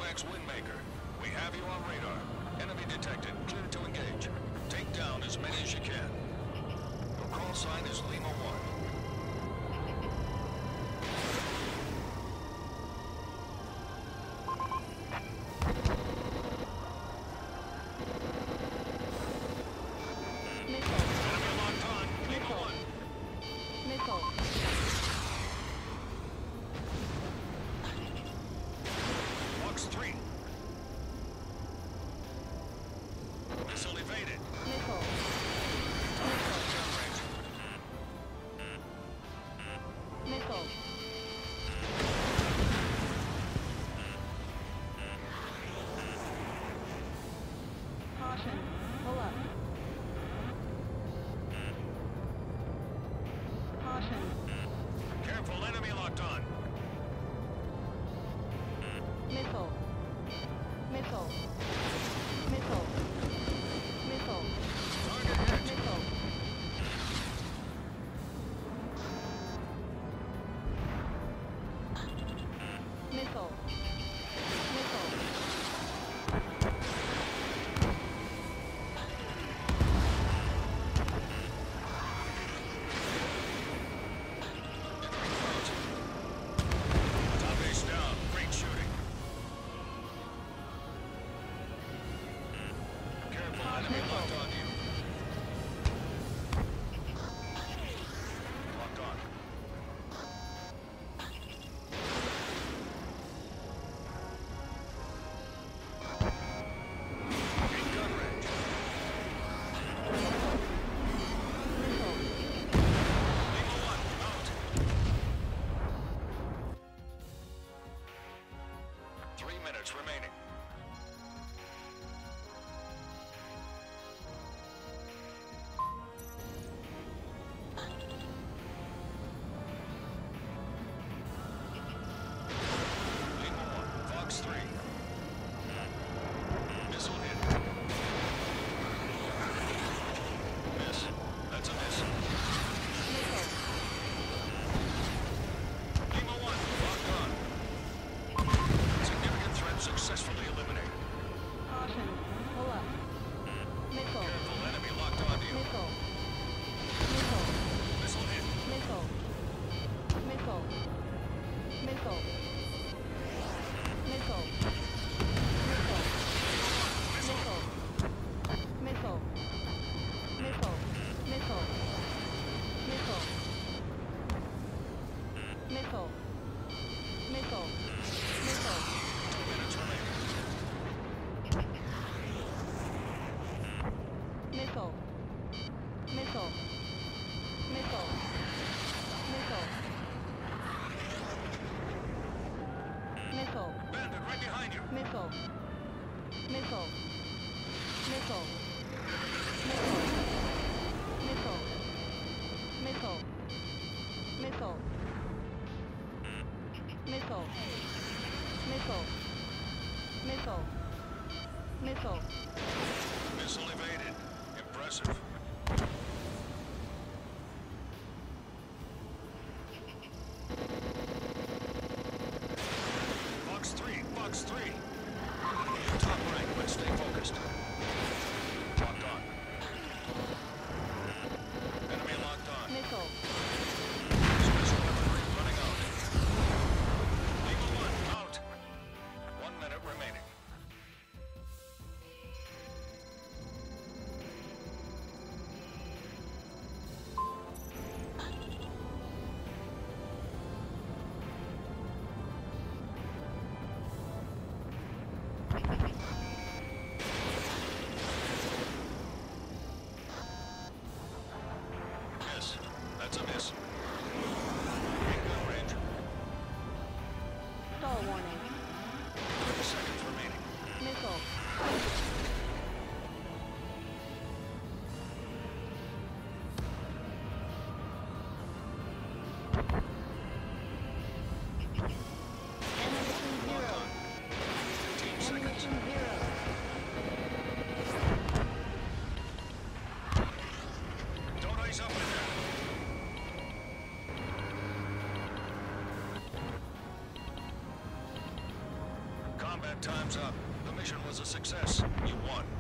Apex Windmaker. We have you on radar. Enemy detected. Clear to engage. Take down as many as you can. Your call sign is Lima 1. Missile evaded. Missile. Missile. Caution. Pull up. Caution. Careful, enemy locked on. Missile. Missile. Missile. Missile. Target hit. Missile. Missile. Missile. Top ace down. Great shooting. Careful, enemy locked on you. Locked on. In gun range. Missile. Lima 1, out. 3 minutes remaining. Lima 1, Fox 3. Missile hit. Miss. That's a miss. Missile. Lima 1, locked on. Significant threat successfully eliminated. Caution. Pull up. Missile. Careful, enemy locked on you. Missile. Missile. Missile hit. Missile. Missile. Missile. Missile. Missile. Missile. Missile. Missile. Missile. Missile. Missile. Missile. Missile. 2 minutes remaining. Missile. Missile. Missile. Missile. Missile. Bandit right behind you. Missile. Missile. Missile. Missile. Missile. Missile. Missile. Missile. Missile. Missile. Missile. Missile evaded. Impressive. Fox 3, Fox 3. Top rank, but stay focused. Locked on. Enemy locked on. Missile. Special weaponry running out. Lima 1, out. 1 minute remaining. Time's up. The mission was a success. You won.